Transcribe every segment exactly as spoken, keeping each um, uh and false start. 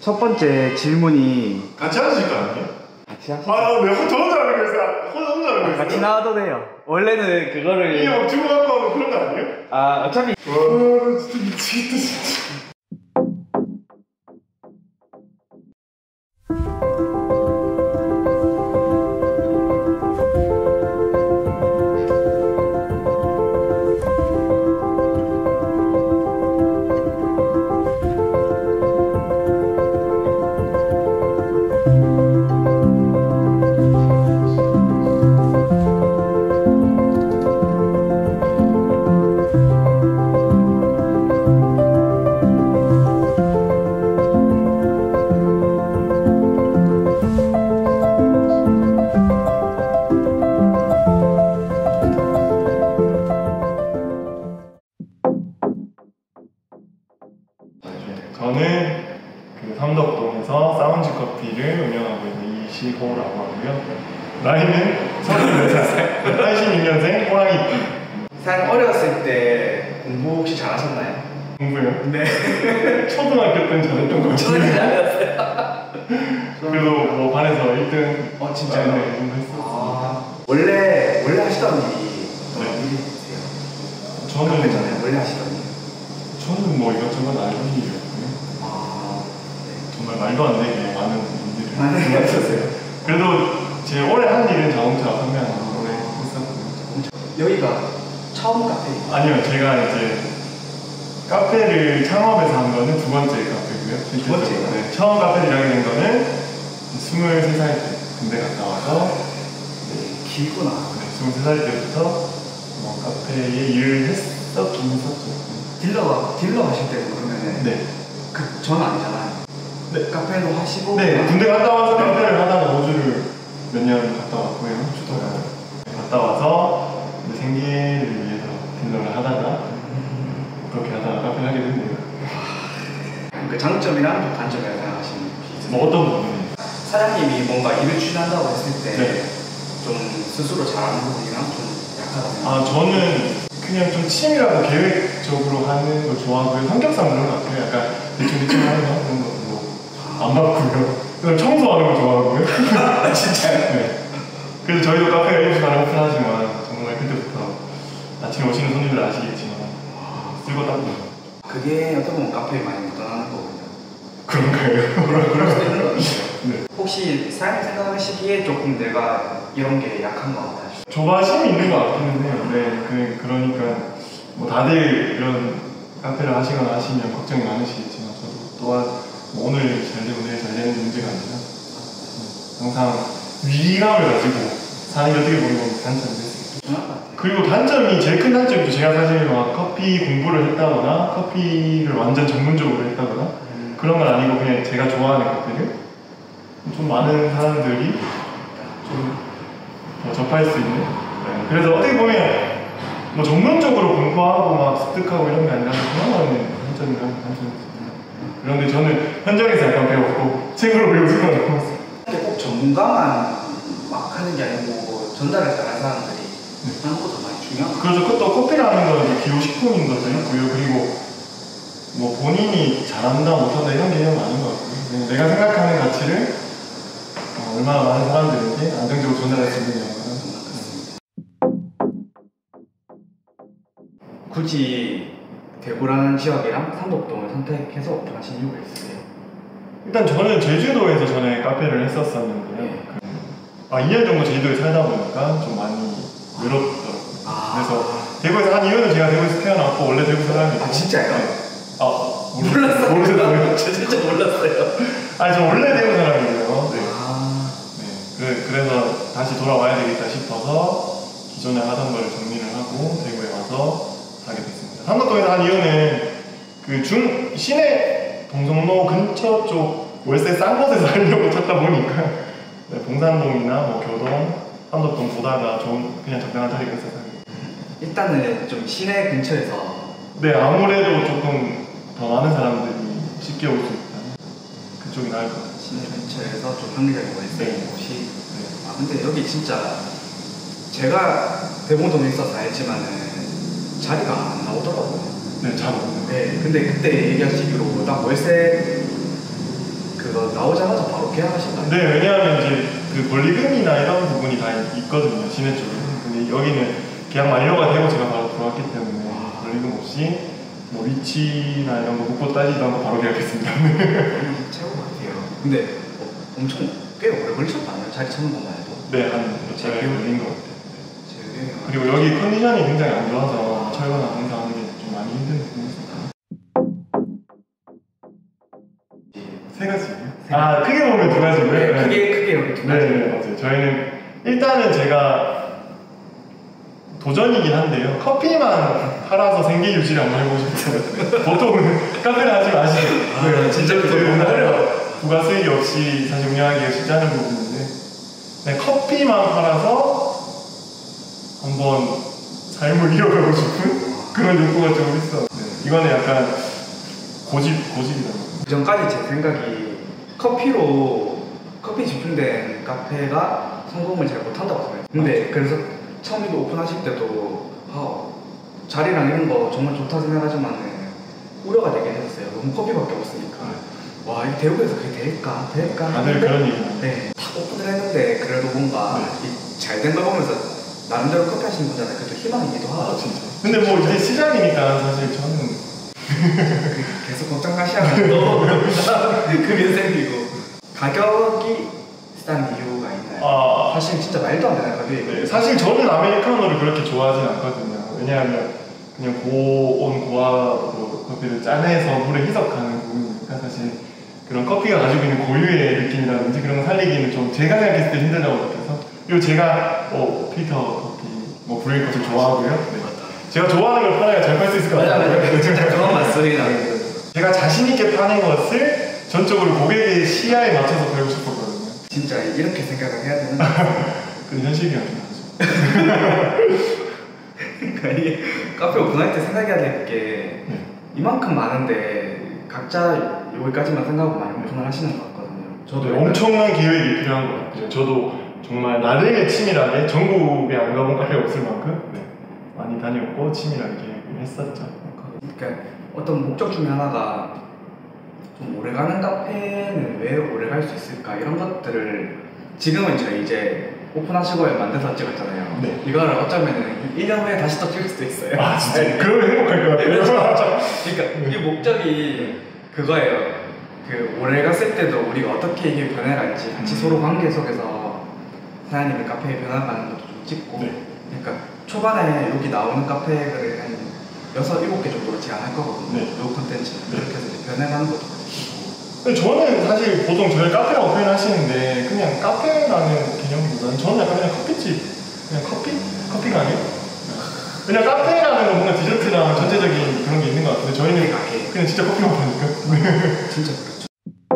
첫 번째 질문이 같이 하실 거 아니에요? 같이 하시죠. 아, 내가 혼자 혼자 하는 거였어. 혼자 혼자 하는 거였어. 같이 나와도 돼요. 원래는 그거를 이게 막 주고 갖고 하면 그런 거 아니에요? 아 어차피 와, 진짜 미치겠다 진짜. 저는 그 삼덕동에서 사운지 커피를 운영하고 있는 이시호라고 하고요. 나이는 서른네 살, 팔십육 년생 호랑이띠. 사장님 어렸을 때 공부 혹시 잘하셨나요? 공부요? 네. 초등학교 때는 잘했던 것 같아요. 저는 잘했어요. 그래도 뭐 반에서 일 등. 어 진짜요? 네, 공부했었어요. 아, 원래 원래 하시던 일이 어떤 네. 일이세요? 저는 전에 원래 하시던 일. 저는 뭐 이것저것 알던 일이었고요. 아, 네. 정말 말도 안 되게 많은 일들을 많은 일 하셨어요. 그래도 제 올해 한 일은 자동차 판매하는 오래 했었거든요. 여기가 처음 카페? 아니요, 제가 이제 카페를 창업해서 한 거는 두 번째 카페고요. 두 번째? 네, 처음 카페를 일하게 된 거는 스물세 살 때 군대 갔다 와서 네, 길구나. 네, 스물세 살 때부터 뭐 카페에 일을 했었긴 했었죠. 딜러, 딜러 하실 때는 그러면은 네. 그 전 아니잖아요. 네. 카페도 하시고 네, 군대 갔다 와서 카페를 하다가 호주를 몇 년 갔다 왔고요. 휴덕을 갔다 와서 이제 생계를 위해서 딜러를 하다가 그렇게 하다가 카페를 하게 됐네요. 그 장점이랑 단점이라고 생각하시는 게 뭐 어떤 부분이? 사장님이 뭔가 일을 추진한다고 했을 때 좀 네. 스스로 잘하는 부분이랑 좀 약하다고 생각하세요? 아, 저는 그냥 좀 취미라고 계획적으로 하는 걸 좋아하고요. 성격상 그런 것 같아요. 약간 대충대충 하는 거 그런 거 뭐 안 바꾸고요. 그다음 청소하는 거 좋아하고요. 아 진짜요? 네. 그래서 저희도 카페가 일곱 시 반에 오픈하지만 정말 그때부터 아침에 오시는 손님들 아시겠지만 쓸고 닦고 그게 어떻게 보면 카페에 많이 묻어나는 거거든요. 그런가요? 그럴 수도 있는 것 같아요. 네. 혹시 사장님 생각하시기에 조금 내가 이런 게 약한 것 같아요? 조바심이 있는 것 같기는 해요. 네, 그, 그러니까 뭐 다들 이런 카페를 하시거나 하시면 걱정이 많으시겠지만 저도 또한 뭐 오늘 잘 되고 내일 잘 되는 문제가 아니라 항상 위기감을 가지고 사는 게 어떻게 보면 단점이 됐어요. 그리고 단점이 제일 큰 단점이 제가 사실 막 커피 공부를 했다거나 커피를 완전 전문적으로 했다거나 음. 그런 건 아니고 그냥 제가 좋아하는 커피를 좀 많은 사람들이 좀 어, 접할 수 있는. 네. 그래서 어떻게 보면 뭐 전문적으로 공부하고 막 습득하고 이런 게 아니라 그런 거는 단점이라고 단점이 있습니다. 그런데 저는 현장에서 약간 배웠고 책으로 배우지는 않고 꼭 전문가만 막 하는 게 아니고 전달을 잘하는 사람들이 네. 하는 것도 많이 중요한 것 같아요. 그래서 또 커피라는 건 기호식품인 것도 있고요. 그리고 뭐 본인이 잘한다 못한다 이런 개념은 아닌 것 같고요. 내가 생각하는 가치를 어, 얼마나 많은 사람들에게 안정적으로 전달할 수 있느냐. 굳이 대구라는 지역이랑 삼덕동을 선택해서 오픈하신 이유가 있으세요? 일단 저는 제주도에서 전에 카페를 했었었는데요. 네. 아, 이 년 정도 제주도에 살다 보니까 좀 많이 외롭더라고요. 아. 그래서 대구에서 한 이유는 제가 대구에서 태어났고 원래 대구 사람이고. 아 진짜요? 네. 아 몰랐어요. 모르셨어요? 저 진짜 몰랐어요. 아니 저 원래 대구 사람이고요. 네. 아. 네. 그, 그래서 다시 돌아와야 되겠다 싶어서 기존에 하던 걸 정리를 하고 대구에 와서 하게 됐습니다. 삼덕동에서 한 이유는 그 중 시내 동성로 근처 쪽 월세 싼 곳에서 하려고 찾다 보니까 네, 봉산동이나 뭐 교동, 삼덕동 보다가 좋은 그냥 적당한 자리가 있어서 일단은 좀 시내 근처에서 네 아무래도 조금 더 많은 사람들이 쉽게 올 수 있다. 그쪽이 나을 것 같아요. 시내 근처에서 좀 합리적인 월세 네. 곳이. 네. 아 근데 여기 진짜 제가 대봉동에 있어서 알지만은 자리가 안 나오더라고요. 네, 잘 없는. 네, 근데 그때 얘기하시기로 딱 월세 네, 왜냐하면 이제 그 권리금이나 이런 부분이 다 있거든요, 시내 쪽에. 근데 여기는 계약 만료가 되고 제가 바로 들어왔기 때문에 권리금 없이 뭐 위치나 이런 거 묻고 따지도 않고 바로 계약했습니다. 최고 같아요. 근데 어, 엄청 꽤 오래 걸리셨다나요? 자리 찾는 것만 해도? 네, 한 몇 달 걸린 것 같아요. 네. 그리고 여기 컨디션이 굉장히 안 좋아서 철거나 공사하는 게 좀 많이 힘든 부분이 있어요. 세 가지요? 아, 크게 보면 두 가지고요. 네, 크게 크게 이렇게 두 가지. 네, 네, 맞아요. 저희는 일단은 제가 도전이긴 한데요. 커피만 팔아서 생계 유지를 한번 해보고 싶어요. 보통은 카페를 하지 마시고. 아, 네, 진짜 그거 너무 어려워요. 부가 수익이 없이 사실 운영하기가 쉽지 않은 부분인데, 네, 커피만 팔아서 한번 삶을 이어가고 싶은 그런 욕구가 좀 있어. 네, 이거는 약간 고집, 고집이다. 그 전까지 제 생각이 커피로 커피 집중된 카페가 성공을 잘 못한다고 생각해요. 근데 그래서 처음에 오픈하실 때도 아, 자리랑 이런 거 정말 좋다 생각하지만 우려가 되긴 했어요. 너무 커피밖에 없으니까. 와, 이 대구에서 그게 될까? 될까? 다들 그런 얘기. 네, 다 오픈을 했는데 그래도 뭔가 네. 잘 된 걸 보면서 나름대로 커피 하시는 분들은 그래도 희망이기도 하고. 아, 진짜. 근데 뭐 이제 시장이니까 사실 저는 계속 걱정 하시면 또 그게 생기고. 가격이 싼 이유가 있나요? 아, 사실 진짜 말도 안 되는 가격이. 네, 사실 저는 아메리카노를 그렇게 좋아하진 않거든요. 왜냐하면 그냥 고온 고압으로 커피를 짜내서 물에 희석하는 부분이니까 사실 그런 커피가 가지고 있는 고유의 느낌이라든지 그런 거 살리기는 좀 제가 생각했을 때 힘들다고 느껴서. 그리고 제가 어, 필터 커피, 뭐 브레이 커피 좋아하고요. 네. 제가 좋아하는 걸 팔아야 잘 팔 수 있을 것 같아요. 맞아, 맞아. 진짜 그런 맛소리가. 제가 자신 있게 파는 것을 전적으로 고객의 시야에 맞춰서 팔고 싶었거든요. 진짜 이렇게 생각을 해야 되는 근데 현실이 안 좋아서. 그러니까 이게 카페 오픈할 때 생각해야 될 게 네. 이만큼 많은데 각자 여기까지만 생각하고 많이 오픈을 하시는 것 같거든요. 저도 네, 엄청난 계획이 필요한 것 같아요. 저도 정말 나름의 치밀하게 전국에 안 가본 카페가 없을 만큼 네, 많이 다녔고 치밀하게 계획을 했었죠. 그러니까 어떤 목적 중에 하나가 좀 오래가는 카페는 왜 오래갈 수 있을까 이런 것들을 지금은 저희 이제 오픈하시고에 만들어서 찍었잖아요. 네. 이거를 어쩌면 일 년 후에 다시 또 찍을 수도 있어요. 아 진짜? 그러면 행복할 것 같아요. 그러니까 이 목적이 그거예요. 그 오래 갔을 때도 우리가 어떻게 이게 변해갈지 같이 음. 서로 관계 속에서 사장님의 카페에 변화가는 것도 좀 찍고. 네. 그러니까 초반에 여기 나오는 카페를 한 여섯, 일곱 개 정도로 제안할 거거든요. 네. 요 콘텐츠는. 네. 그렇게 해서 이제 변해가는 것도 근데 저는 사실 보통 저희 카페를 오픈 하시는데 그냥 카페라는 개념보다는 저는 약간 그냥 커피집, 그냥 커피? 커피 가게? 그냥 카페라는 건 뭔가 디저트나 전체적인 그런 게 있는 것 같은데 저희는 그냥 진짜 커피만 파니까. 진짜 그렇죠.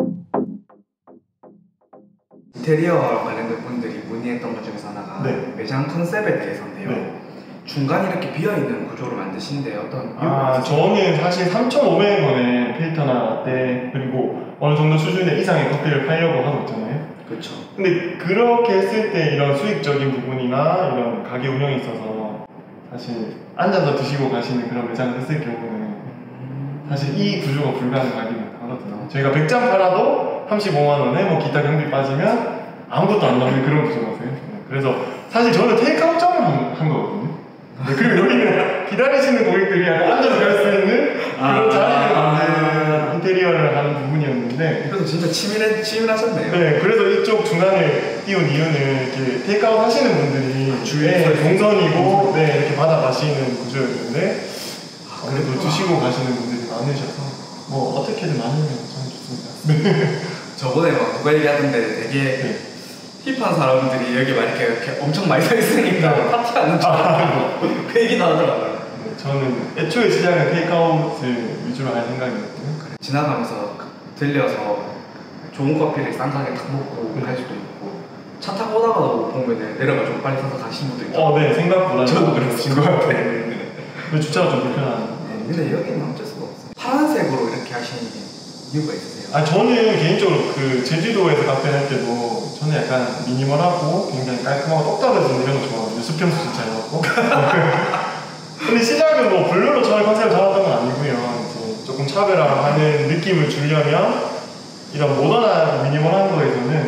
인테리어 관련된 분들이 문의했던 것 중에서 하나가 네. 매장 컨셉에 대해서인데요. 네. 중간에 이렇게 비어있는 구조를 만드시는데 어떤 아, 저는 사실 삼천오백 원에 필터나 라떼 그리고 어느 정도 수준의 이상의 커피를 팔려고 하고 있잖아요. 그렇죠. 근데 그렇게 했을 때 이런 수익적인 부분이나 이런 가게 운영이 있어서 사실 앉아서 드시고 가시는 그런 매장을 했을 경우는 사실 이 구조가 불가능하긴 하거든요. 저희가 백 잔 팔아도 삼십오만 원에 뭐 기타 경비 빠지면 아무것도 안 남는 그런 구조라서요. 그래서 사실 저는 테이크아웃점을 한, 한 거거든요. 네, 그리고 여기는 기다리시는 고객들이 약간 앉아서 갈 수 있는 그런 아, 자리를 만드는 인테리어를 하는 부분이었는데 그래서 진짜 치밀해, 치밀하셨네요. 네, 그래서 이쪽 중간에 띄운 이유는 이렇게 테이크아웃 하시는 분들이 주위에 동선이고 네, 이렇게 받아가시는 구조였는데 아, 그래도 드시고 가시는 분들이 많으셔서 뭐 어떻게든 많으면 저는 좋습니다. 네. 저번에 막 누가 얘기하던데 되게 네. 힙한 사람들이 여기 막 이렇게, 이렇게 엄청 많이 서 있으니까 네. 파티하는 줄 알고 그 얘기 나오더라고요. 네, 저는 애초에 시장은 테이크아웃을 위주로 할 생각이었고요. 그래. 지나가면서 들려서 좋은 커피를 싼 가게 딱 먹고 네. 갈 수도 있고 차 타고 오다가도 보면 내려가 좀 빨리 사서 가시는 분도 있고. 어, 네, 생각보다 저도 그랬을 것 같아요. 근데 주차가 좀 불편한. 네, 근데 여기는 어쩔 수가 없어요. 파란색으로 이렇게 하시는 이유가 있으세요? 아, 저는 개인적으로 그 제주도에서 카페 할 때도 저는 약간 미니멀하고 굉장히 깔끔하고 똑 떨어지는 이런 거 좋아하거든요. 수평수 좀 잘 맞고. 근데 시작은 뭐 블루로 처음에 컨셉을 잡았던 건 아니고요. 이제 조금 차별화하는 느낌을 주려면 이런 모던하고 미니멀한 거에서는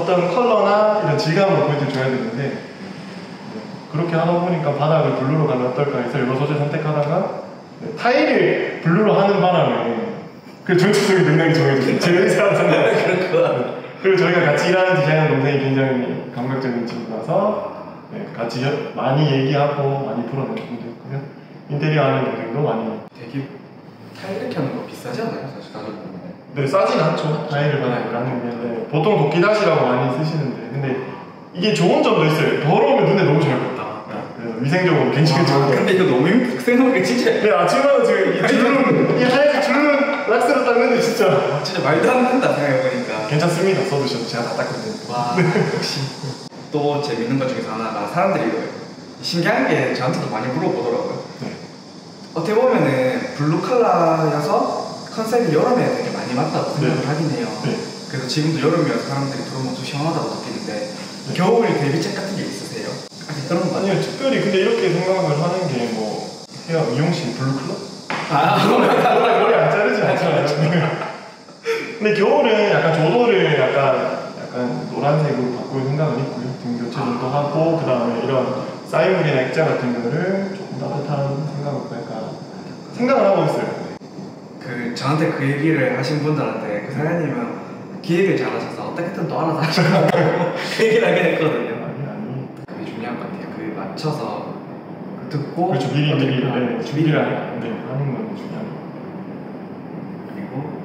어떤 컬러나 이런 질감으로 포인트를 줘야 되는데 그렇게 하다 보니까 바닥을 블루로 가면 어떨까 해서 여러 소재 선택하다가 타일을 블루로 하는 바람에 그 전체적인 능력이 정해졌어요. 제 의사한 상관. 그리고 저희가 같이 일하는 디자이너 동생이 굉장히 감각적인 친구라서 네, 같이 많이 얘기하고 많이 풀어낸 부분도 있고요. 인테리어 하는 동생도 많이. 되게 타일 이렇게 하는 거 비싸지 않아요? 사실 가격 보면. 네, 싸진 않죠. 타일을 하는 게. 네, 보통 도끼다시라고 많이 쓰시는데 근데 이게 좋은 점도 있어요. 더러우면 눈에 너무 잘 보인다. 그래서 위생적으로 굉장히 좋은 거. 근데 이거 너무 힘- 생각보다 진짜. 네, 아침마다 지금 이 주름, 이 하얀색 주름 락스로 닦는데 진짜. 진짜 말도 안 된다 생각해보니까. 괜찮습니다. 써두셔도 제가 다 닦거든요. 와, 역시. 또 재밌는 것 중에서 하나가 사람들이 신기한 게 저한테도 많이 물어보더라고요. 네. 어떻게 보면은 블루 컬러여서 컨셉이 여름에 되게 많이 맞다고 생각을 네. 하긴 해요. 네. 그래서 지금도 여름이어서 사람들이 들어오면 좀 시원하다고 느끼는데 네. 겨울 대비책 같은 게 있으세요? 아직 그런 거 아니요, 특별히 근데 이렇게 생각을 하는 게 뭐 헤어 미용실 블루 컬러? 아, 머리, 머리 안 자르진 않잖아요. 근데 겨울은 약간 조도를 약간 약간 노란색으로 바꿀 생각은 있고요. 등 교체도 하고 그 다음에 이런 사이물이나 액자 같은 거를 조금 따뜻한 생각을 할까 생각을 하고 있어요. 그 저한테 그 얘기를 하신 분들한테 그 사장님은 기획을 잘하셔서 어떻게든 또 알아서 하시라고 그 얘기를 하긴 했거든요. 아니 아니. 그게 중요한 것 같아요. 그 맞춰서 듣고 그렇죠. 미리 미리 어떻게 네, 준비를 하는 네, 하는 건 중요한 거. 그리고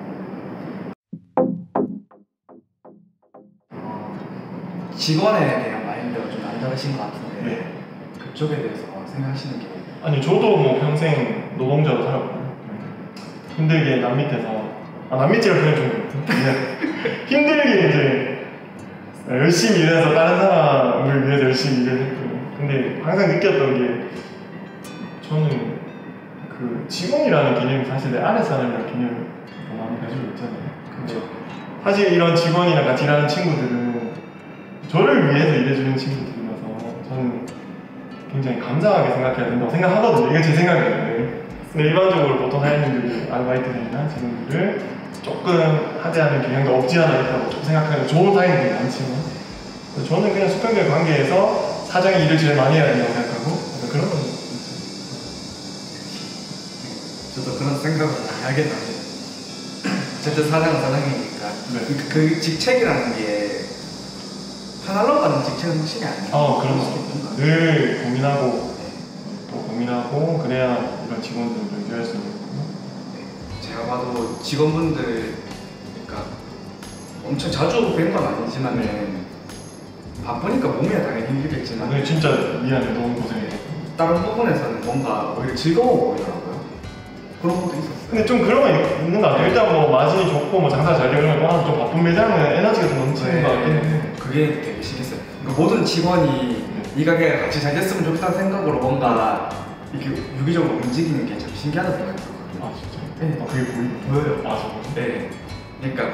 어, 직원에 대한 마인드가 좀 남다르신 것 같은데 네. 그쪽에 대해서 생각하시는 게 아니 저도 뭐 평생 노동자로 살았고요. 힘들게 남 밑에서 아 남 밑이라 표현 좀 그냥 힘들게 이제 열심히 일해서 다른 사람을 위해서 열심히 일을 했고요. 근데 항상 느꼈던 게 저는 그 직원이라는 개념이 사실 내 아래 사람이라는 개념을 많이 가지고 있잖아요. 그렇죠. 사실 이런 직원이랑 같이 일하는 친구들은 저를 위해서 일해주는 친구들이라서 저는 굉장히 감사하게 생각해야 된다고 생각하거든요. 이게 제 생각이에요. 근데 일반적으로 보통 사장님들이 아르바이트들이나 직원들을 조금 하대하는 경향도 없지 않아 있다고 생각하는 좋은 사장님들이 많지만 저는 그냥 수평적 관계에서 사장이 일을 제일 많이 해야 된다고 생각하고 그런 건 있죠. 저도 그런 생각을 많이 하게 됩니다. 어쨌든 사장은 사장이니까 네. 그, 그 직책이라는 게 편하려고 하는 직책은 확실히 아니에요. 어, 그런 거. 늘 고민하고 네. 또 고민하고 그래야 이런 직원들을 유지할 수 있는 거고. 네. 제가 봐도 직원분들 그러니까 엄청 자주 뵌 건 아니지만 네. 바쁘니까 몸이야 당연히 힘들겠지만 근데 진짜 미안해 너무 고생해. 다른 부분에서는 뭔가 오히려 즐거워 보이더라고요. 그런 것도 있었어요. 근데 좀 그런 거 있- 있는 것 같아요. 일단 뭐 마진이 좋고 뭐 장사 잘 되면 또 좀 바쁜 매장은 에너지가 좀 넘치는 것 같긴 해요. 그게 되게 신기했어요. 그러니까 모든 직원이 이 가게가 같이 잘 됐으면 좋겠다는 생각으로 뭔가 이렇게 유기적으로 움직이는 게 참 신기하다고 생각이 들거든요. 아 진짜? 네. 아 그게 보이네. 보여요. 아 정말? 네. 그러니까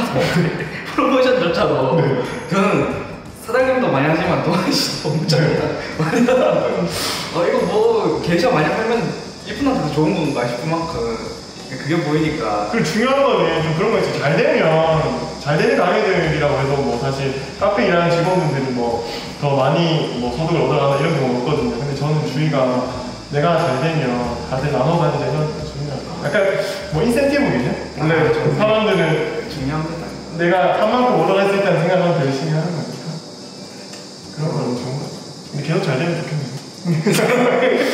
프로모션조차도 네. 저는 사장님도 많이 하지만 동환 씨도 엄청 많이 하더라고요. 어, 이거 뭐 게시가 많이 팔면 이분한테도 좋은 건가 싶을 만큼 그게 보이니까. 그리고 중요한 거는 좀 그런 거 있어요. 잘 되면 잘 되는 가게들이라고 해도 뭐 사실 카페 일하는 직원분들이 뭐 더 많이 뭐 소득을 얻어가나 이런 경우가 없거든요. 근데 저는 주의가 내가 잘 되면 다들 나눠 가지자 이런 게 중요하다. 약간 뭐 인센티브겠죠? 원래 아, 그렇죠. 사람들은 중요합니다. 내가 한 만큼 얻어갈 수 있다는 생각하면 더 열심히 하는 거니까 그런 거 너무 좋은 것 같아요. 근데 계속 잘 되면 좋겠네요.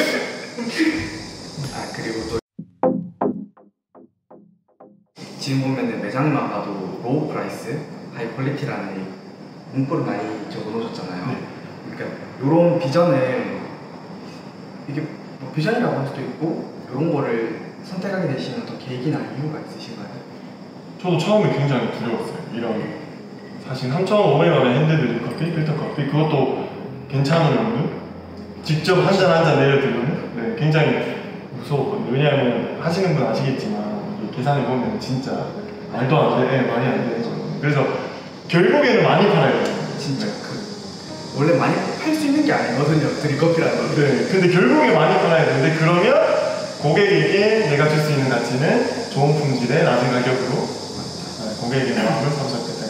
아 그리고 또 지금 보면은 매장만 봐도 로우 프라이스, 하이 퀄리티라는 이 문구를 많이 적어놓으셨잖아요. 네. 그러니까 이런 비전을 이게 뭐 비전이라고 할 수도 있고 이런 거를 선택하게 되시는 어떤 계기나 이유가 있으신가요? 저도 처음에 굉장히 두려웠어요. 이런 사실 삼천오백 원의 핸드드립 커피, 필터 커피 그것도 괜찮은 용도 직접 한 잔 한 잔 내려드리는 네, 굉장히 무서웠거든요. 왜냐하면 하시는 분 아시겠지만 계산해 보면 진짜 말도 안 돼, 네, 말이 안 돼. 그래서 결국에는 많이 팔아야 돼요. 진짜 네. 그 원래 많이 팔 수 있는 게 아니거든요. 드립커피라는 건. 네, 근데 결국에 많이 팔아야 되는데 그러면 고객에게 내가 줄 수 있는 가치는 좋은 품질의 낮은 가격으로 네, 고객에게 마음을 사로잡겠다. 그러니까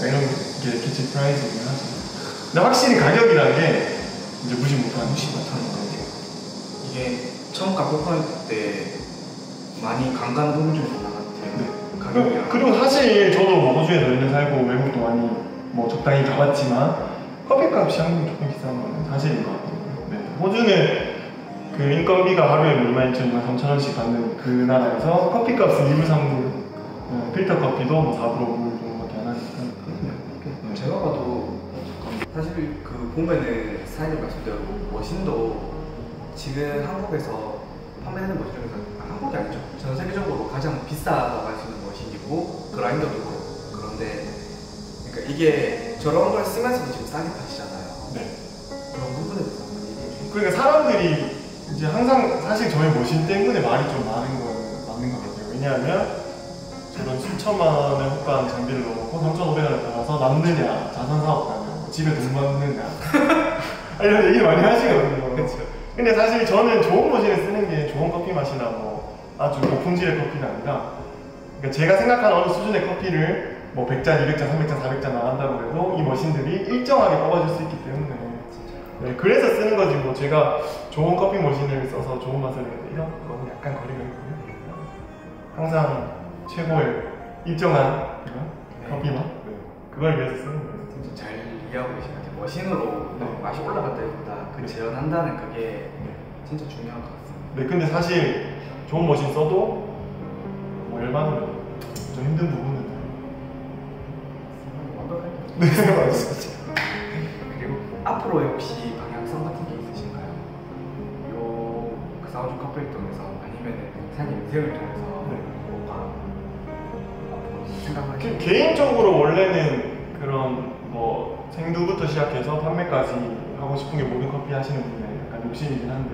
이런 게 캐치 프라이즈이긴 하죠. 근데 확실히 가격이라는 게 이제 무시 못하는 무시 못하는 거 같아요. 이게 처음 카페 오픈할 때 많이 강간 부분 중에 하나 같아요. 네. 가격이랑. 그리고 사실 저도 뭐 호주에서 몇 년 살고 외국도 많이 뭐 적당히 가봤지만 커피값이 한국이 조금 비싼 건 사실인 것 같아요. 네. 호주는 그 인건비가 하루에 이만 이천 원, 삼천 원씩 받는 그 나라에서 커피값은 이 불, 삼 불, 네. 필터 커피도 뭐 사 불, 오 불 정도밖에 안 하니까. 네. 제가 봐도 사실 그 보면은 사장님 말씀대로 머신도 지금 한국에서 판매되는 머신 중에서 아, 한국이 아니죠. 전 세계적으로 가장 비싸다고 할 수 있는 머신이고 그라인더도 그렇고 그런데 그러니까 이게 저런 걸 쓰면서도 지금 싸게 파시잖아요. 네. 그런 부분에 대해서 한번 얘기해 주세요. 그러니까 사람들이 이제 항상 사실 저희 머신 때문에 말이 좀 많은 건 맞는 것 같아요. 왜냐하면 저런 수천만 원에 호가한 장비를 넣어놓고 삼천오백 원에 따라서 남느냐, 자산 사업가냐, 집에 돈 받느냐 이런 얘기 많이 하시거든요. 그렇죠. 근데 사실 저는 좋은 머신을 쓰는 게 좋은 커피 맛이나 뭐 아주 고품질의 커피가 아니라 그러니까 제가 생각하는 어느 수준의 커피를 뭐 백 잔, 이백 잔, 삼백 잔, 사백 잔 나간다고 해도 이 머신들이 일정하게 뽑아줄 수 있기 때문에 네, 그래서 쓰는 거지 뭐 제가 좋은 커피 머신을 써서 좋은 맛을 내는데 이런 거는 약간 거리가 있고요. 항상 최고의 일정한 그런 네. 커피 맛 네. 그걸 위해서 쓰는 거예요. 진짜 잘 이해하고 계신 것 같아요. 머신으로 네. 맛이 올라간다기보다 그 재현한다는 그게 네. 진짜 중요한 것 같습니다. 네, 근데 사실 좋은 머신 써도 뭐 열받으면 좀 힘든 부분은 완벽하게. 네, 맞습니다. 그리고 앞으로의 혹시 방향성 같은 게 있으신가요? 요그 사우주 커플을 통해서 아니면 사장님 인생을 통해서 네. 뭔가 앞으로 생각하시는 그, 개인적으로 원래는 그런 뭐 생두부터 시작해서 판매까지 하고 싶은 게 모든 커피 하시는 분의 약간 욕심이긴 한데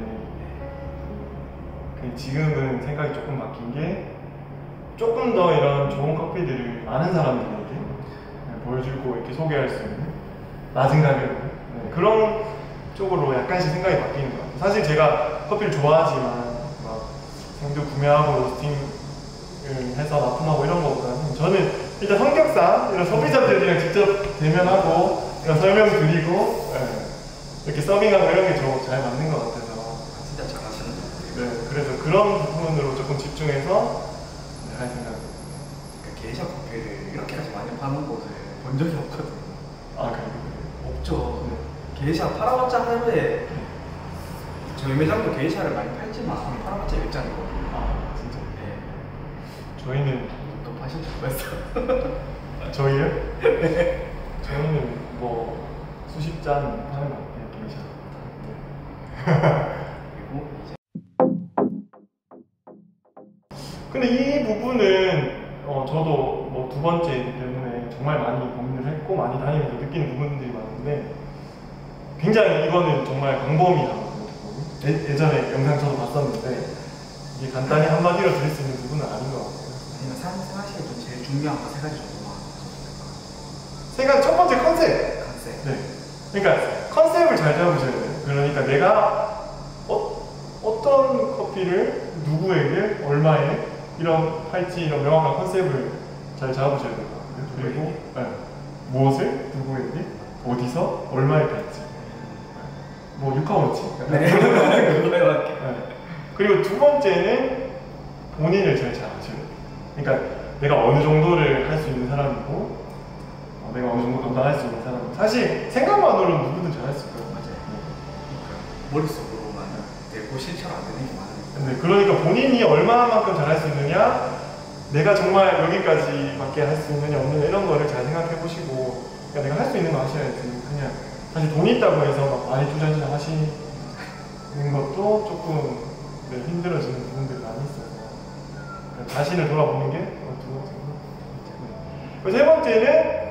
그 지금은 생각이 조금 바뀐 게 조금 더 이런 좋은 커피들을 많은 사람들에게 보여주고 이렇게 소개할 수 있는 낮은 가격으로 네, 그런 쪽으로 약간씩 생각이 바뀌는 것 같아요. 사실 제가 커피를 좋아하지만 막 생두 구매하고 로스팅을 해서 납품하고 이런 것보다는 저는 일단 성격상 이런 소비자들이랑 직접 대면하고 이런 설명 드리고 네, 이렇게 서빙하고 이런 게 좀 잘 맞는 것 같아서 진짜 잘하시는 것 같아요. 네, 그래서 그런 부분으로 조금 집중해서 네, 할 생각입니다. 그러니까 게이샤 커피를 이렇게까지 많이 파는 곳을 본 적이 없거든요. 아 그래요? 없죠. 게이샤 팔아봤자 하루에 저희 매장도 게이샤를 많이 팔지만 팔아봤자 일 잔이거든요. 아 진짜? 네. 저희는 또 파신 줄 알았어요. 아, 저희요? 네. 저희는 뭐 수십 잔 하는 것 같아요, 게이샤. 그리고 이제 근데 이 부분은 어, 저도 뭐 두 번째이기 때문에 정말 많이 고민을 했고 많이 다니면서 느끼는 부분들이 많은데 굉장히 이거는 정말 광범위하거든요. 예, 예전에 영상 저도 봤었는데 이게 간단히 한마디로 드릴 수 있는 부분은 아닌 것 같아요. 아니면 생활시에 좀 제일 중요한 거 세 가지 정도만 세 가지, 첫 번째 컨셉. 컨셉. 네. 그러니까 컨셉을 잘 잡으셔야 돼요. 그러니까 내가 어, 어떤 커피를 누구에게 얼마에 이런 팔찌 이런 명확한 컨셉을 잘 잡으셔야 될 것 같아요. 그리고 네. 무엇을 누구에게 어디서 얼마에 팔지. 뭐 육하원치. 네. 그거에 맞게. 네. 그리고 두 번째는 본인을 제일 잘 아셔야 돼요. 그러니까 내가 어느 정도를 할 수 있는 사람이고 어, 내가 어느 정도 감당할 수 있는 사람. 사실 생각만으로는 누구든 잘 할 수 있거든요. 맞아요. 그러니까 머릿속으로만 되고 실체로 안 되는 게 많으니까. 네, 그러니까 본인이 얼마만큼 잘 할 수 있느냐, 내가 정말 여기까지밖에 할 수 있느냐 없느냐 이런 거를 잘 생각해 보시고 그러니까 내가 할 수 있는 거 하셔야지. 그냥 사실 돈 있다고 해서 막 많이 투자 하시는 것도 조금 네, 힘들어지는 부분들이 많이 있어서 그러니까 자신을 돌아보는 게 두 번째고 네. 세 번째는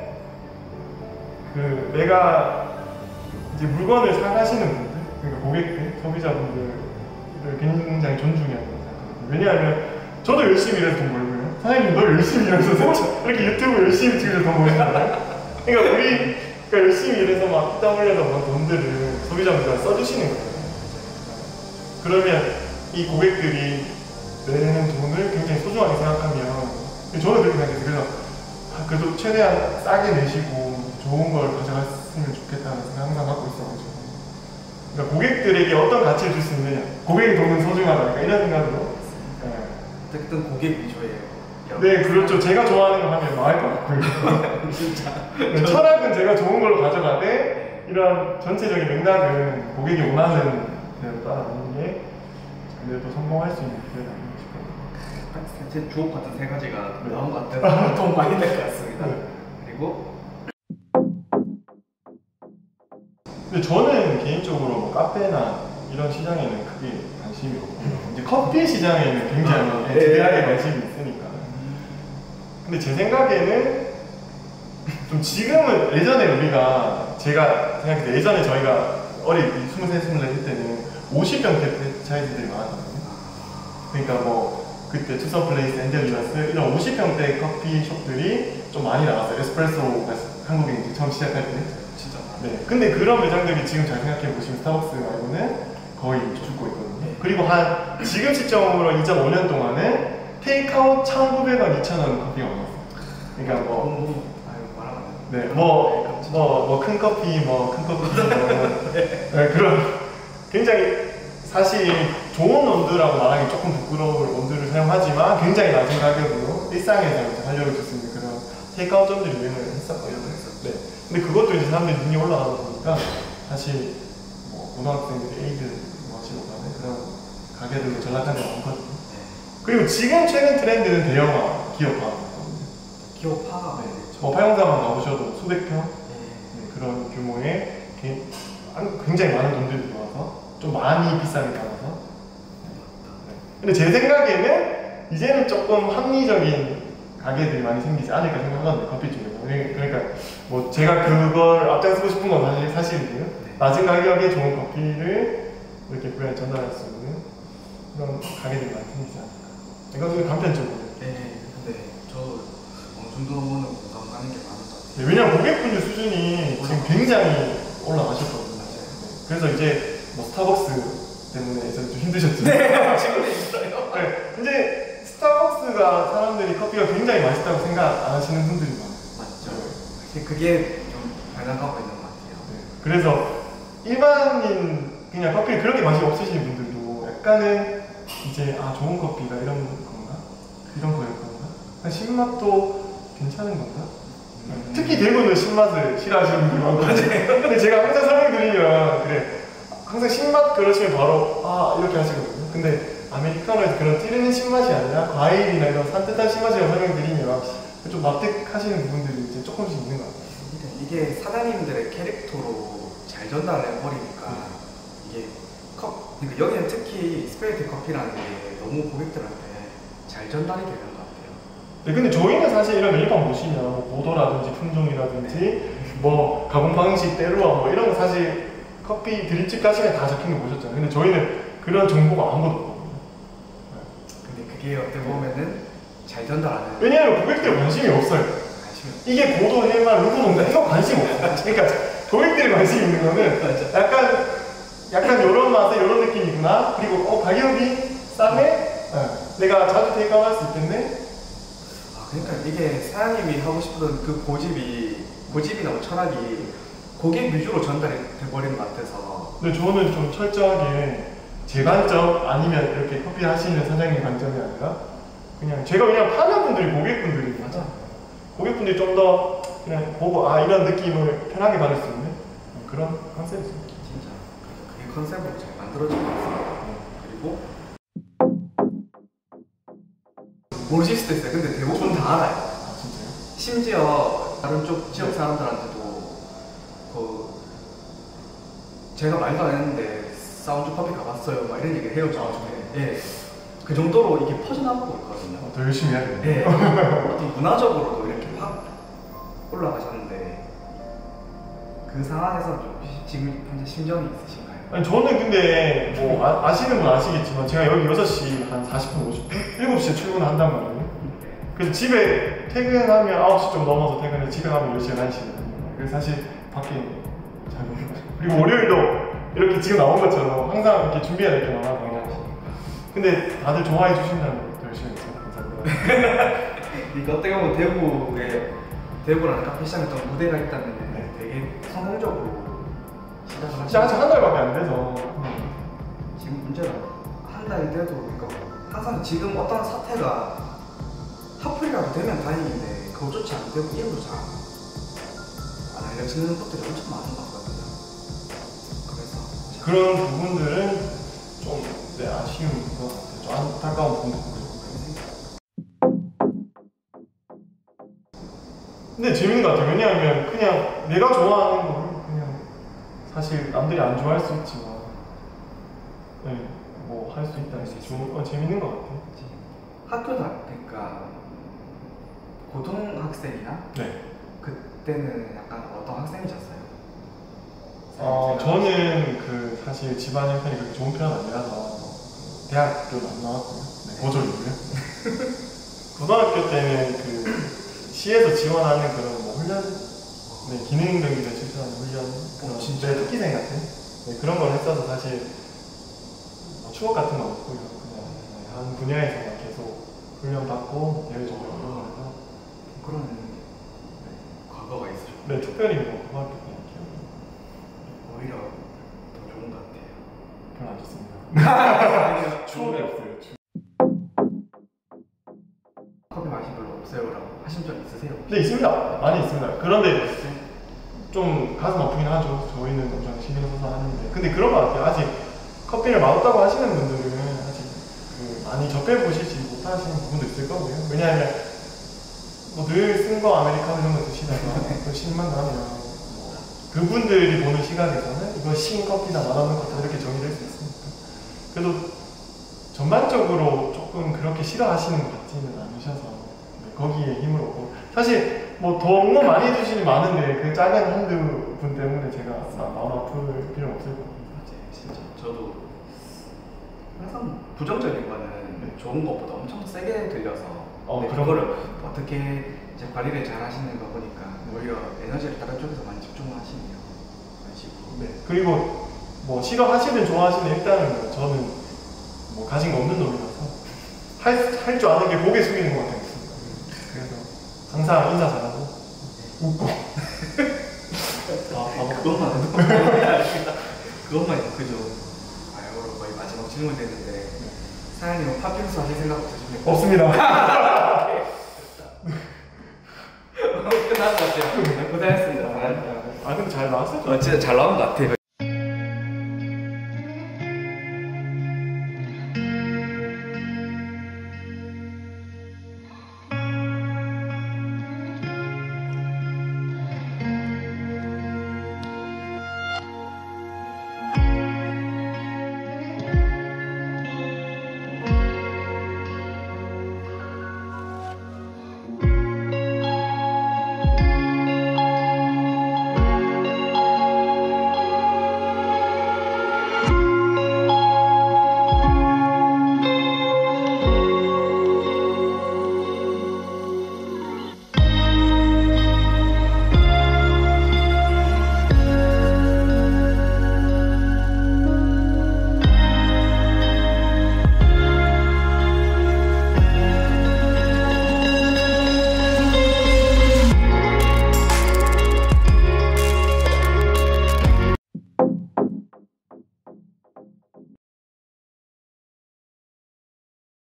그 내가 이제 물건을 사가시는 분들, 그러니까 고객들, 소비자분들을 굉장히 존중해야 된다고 생각합니다. 왜냐하면 저도 열심히 일해서 돈 벌고요. 사장님 너 열심히 일해서 이렇게 유튜브 열심히 찍어서 돈 버시잖아요. 그러니까 우리 그러니까 열심히 일해서 막 땀 흘려서 번 돈들을 소비자분들한테 써주시는 거예요. 그러면 이 고객들이 내는 돈을 굉장히 소중하게 생각하면 저는 그렇게 생각해요. 그래서 아, 그래도 최대한 싸게 내시고 좋은 걸 가져갔으면 좋겠다는 생각 항상 갖고 있어가지고 그러니까 고객들에게 어떤 가치를 줄 수 있느냐 고객의 돈은 소중하다 그러니까 이런 생각으로 네. 어쨌든 고객 위주예요. 네 그렇죠. 제가 좋아하는 거 하면 망할 것 같고요. 진짜 네, 철학은 제가 좋은 걸로 가져가되 이런 전체적인 맥락은 고객이 원하는 대로 따라가는 게 그래도 성공할 수 있는 기회가 아닌가 싶어요. 제 주옥 같은 세 가지가 네. 나온 것 같아서 돈 많이 될 것 같습니다. 네. 그리고 근데 저는 개인적으로 뭐 카페나 이런 시장에는 크게 관심이 없고요. 이제 커피 시장에는 굉장히 아, 네. 대대하게 관심이 있으니까. 근데 제 생각에는 좀 지금은 예전에 우리가 제가 생각할 때 예전에 저희가 어릴 스물세, 스물넷 때는 오십 병대 프랜차이즈들이 많았거든요. 그러니까 뭐 그때 투썸플레이스, 엔젤리너스 이런 오십 평대 커피숍들이 좀 많이 나왔어요. 에스프레소가 한국에 이제 처음 시작할 때. 진짜 네. 근데 그런 매장들이 지금 잘 생각해 보시면 스타벅스 말고는 거의 죽고 있거든요. 그리고 한 지금 시점으로 이점오 년 동안은 테이크아웃 천구백 원, 이천 원 커피가 많았어요. 그러니까 뭐 네, 뭐, 뭐, 뭐, 큰 커피, 뭐, 큰 커피, 뭐, 네, 그런, 굉장히, 사실, 좋은 원두라고 말하기 조금 부끄러울 원두를 사용하지만, 굉장히 낮은 가격으로 일상에서 이제 활력을 줄 수 있는 그런 테이크아웃점들이 유행을 했었거든요. 네. 근데 그것도 이제 사람들이 눈이 올라가다 보니까, 사실, 뭐, 고등학생들이 에이드 마시러 가는 그런 가게들로 전락한 데가 많거든요. 그리고 지금 최근 트렌드는 대형화, 기업화. 기업화? 네. 뭐 팔공사만 가보셔도 수백 평 네, 그런 규모의 굉장히 많은 돈들이 들어와서 좀 많이 비싸게 팔아서 네. 근데 제 생각에는 이제는 조금 합리적인 가게들이 많이 생기지 않을까 생각하거든요. 커피 쪽에서. 그러니까 뭐 제가 그걸 앞장서고 싶은 건 사실 사실이고요. 낮은 가격에 좋은 커피를 이렇게 고객에 전달할 수 있는 그런 가게들이 많이 생기지 않을까. 이것은 단편적으로. 네, 근데 저 어느 정도는 공감 가는 게 많은 것 같아요. 네, 왜냐면 고객분들 수준이 지금 굉장히 올라가셨거든요. 네. 그래서 이제 뭐 스타벅스 때문에 이제 좀 힘드셨죠. 네, 지금 힘들어요. 네, 이제 스타벅스가 사람들이 커피가 굉장히 맛있다고 생각 안 하시는 분들이 많아요. 맞죠. 사실 그게 좀 변화가고 있는 것 같아요. 네. 그래서 일반인 그냥 커피를 그렇게 맛이 없으시는 분들도 약간은 이제 아 좋은 커피가 이런 건가? 이런 거일 건가? 신맛도 괜찮은 건가? 음. 특히 대부분은 신맛을 싫어하시는 분들이 많거든요. 근데 제가 항상 설명드리면 그래 항상 신맛 그러시면 바로 아 이렇게 하시거든요. 근데 아메리카노에서 그런 찌르는 신맛이 아니라 과일이나 이런 산뜻한 신맛이라고 설명드리면 좀 납득하시는 부분들이 이제 조금씩 있는 것 같아요. 이게 사장님들의 캐릭터로 잘 전달을 해버리니까 이게 컵, 그러니까 여기는 특히 스페셜티 커피라는 게 너무 고객들한테 잘 전달이 되는 것 같아요. 네, 근데 저희는 사실 이런 메뉴판 보시면 뭐 보도라든지 품종이라든지 뭐 가공 방식, 때루와 뭐 이런 거 사실 커피 드립집 가시면 다 적힌 거 보셨잖아요. 근데 저희는 그런 정보가 아무것도 없거든요. 근데 그게 어떻게 보면은 잘 전달하는. 왜냐하면 고객들 관심이 없어요. 관심이 이게 고도, 해마, 루브 농가 이거 관심 없어요. 그러니까 고객들이 관심 있는 거는 약간 약간 이런 맛에 이런 느낌이구나. 그리고 어 가격이 싸네. 네. 내가 자주 테이크아웃 할 수 있겠네. 아 그러니까 이게 사장님이 하고 싶은 그 고집이 고집이나 뭐 철학이 고객 위주로 전달이 돼버리는 것 같아서. 근데 저는 좀 철저하게 제 관점 아니면 이렇게 커피 하시는 사장님 관점이 아니라 그냥 제가 그냥 파는 분들이 고객분들이 맞아. 고객분들이 좀 더 그냥 보고 아 이런 느낌을 편하게 받을 수 있는 그런 컨셉이죠. 진짜 그게 컨셉으로 잘 만들어진 것 같습니다. 그리고 모르실 수도 있어요. 근데 대부분 다 알아요. 아 진짜요? 심지어 다른 쪽 지역 사람들한테도 그 제가 말도 안 했는데 사운드 커피 가봤어요 막 이런 얘기를 해요. 저한테. 예. 그 정도로 이게 퍼져나가고 있거든요. 어, 더 열심히 해야 돼요. 네. 어떤 문화적으로도 이렇게 확 올라가셨는데 그 상황에서 좀 지금 현재 심정이 있으신가요? 아니 저는 근데 뭐 아, 아시는 분 아시겠지만 제가 여기 여섯 시 한 사십 분, 오십 분, 일곱 시에 출근한단 말이에요. 그래서 집에 퇴근하면 아홉 시 좀 넘어서 퇴근해 집에 가면 열 시간 한 시거든요. 그래서 사실 밖에 잘 못 나가요. 그리고 월요일도 이렇게 지금 나온 것처럼 항상 이렇게 준비해야 될 게 많아서 근데 다들 좋아해 주신다면 더 열심히 해서 감사합니다. 이거 어떻게 보면 대구의 대구라는 카페 시장에 또 무대가 있다면 네. 되게 성공적으로 시작을 진짜 아직 하시고 한 달밖에 안 돼서 지금 문제가 한 달이 돼도 그러니까 항상 지금 어떤 사태가 하플이라도 되면 다행인데 그것조차 안 되고 이름도 잘 안 알려지는 것들이 엄청 많은 것 같거든요. 그래서 그런 부분들은 좀 네, 아쉬운 것 같아요. 좀 안타까운 부분도 있고요. 근데 재밌는 것 같아요. 왜냐하면 그냥 내가 좋아하는 걸 그냥 사실 남들이 안 좋아할 수 있지만 네, 뭐 할 수 있다 해서 좋은 건 재밌는 것 같아요. 학교 다 그러니까 고등학생이나 네. 그때는 약간 어떤 학생이셨어요? 어, 저는 그 사실 집안 형편이 그렇게 좋은 편은 아니라서 대학교는 안 나왔고요. 네, 고졸이고요. 고등학교 때는 그 시에서 지원하는 그런 뭐 훈련, 네, 기능 경기를 실천하는 훈련, 그런 진짜 특기생 같은 네, 그런 걸 했어서 사실 뭐 추억 같은 건 없고요. 그냥 네, 한 분야에서만 계속 훈련 받고 대회 정도 그런 걸 해서 그런 네, 과거가 있으셨고 네, 특별히 뭐 고등학교 때 기억이 오히려 더 좋은 것 같아요. 별로 안 좋습니다. 추억이 없어요. 커피 마신 별로 없어요라고 하신 적 있으세요? 네, 있습니다. 많이 있습니다. 그런데 좀 가슴 아프긴 하죠. 저희는 엄청 신경 써서 하는데. 근데 그런 것 같아요. 아직 커피를 맛없다고 하시는 분들은 아직 그 많이 접해보시지 못하시는 부분도 있을 거고요. 왜냐하면 뭐 늘 쓴 거 아메리카노 이런 거 드시다가 또 신만 나면 뭐 그분들이 보는 시각에서는 이거 신 커피나 맛없는 커피 이렇게 정의될 수 있으니까. 그래도 전반적으로 조금 그렇게 싫어하시는 것 같지는 않으셔서 네, 거기에 힘을 얻고 사실 뭐 더 응원 많이 해주시는 많은데 그 작은 한두 분 때문에 제가 마음 아플 필요는 없을 것 같아요. 맞아요, 진짜 저도 항상 부정적인 거는 네. 좋은 것보다 엄청 세게 들려서 어, 근데 그런 그거를 어떻게 이제 관리를 잘 하시는 거 보니까 오히려 에너지를 다른 쪽에서 많이 집중을 하시네요. 그런 식으로. 네. 그리고 뭐 싫어하시든 좋아하시든 일단은 뭐 저는 뭐 가진 거 없는 놈이라서 할 할 줄 아는 게 고개 숙이는 것 같아요. 그래서 항상 인사 잘하고 웃고 아, 아 그것만 해도 그것만 해도 그죠. 아, 이거로 거의 마지막 질문 됐는데 네. 사장님은 팥빙수 하실 생각 없으십니까? 없습니다. 끝난 것 같아요. 고생했습니다. 아 근데 잘 나왔어요. 어, 진짜 잘 나온 것 같아요.